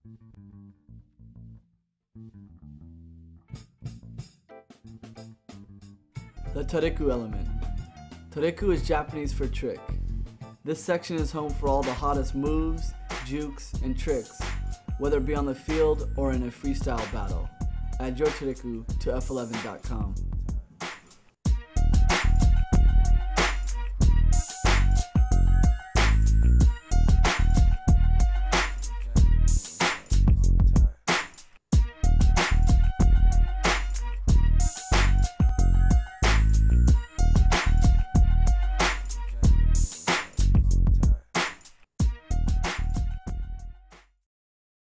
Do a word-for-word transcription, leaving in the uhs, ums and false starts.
The Toriku element. Toriku is Japanese for trick. This section is home for all the hottest moves, jukes, and tricks, whether it be on the field or in a freestyle battle. Add your Toriku to F eleven dot com.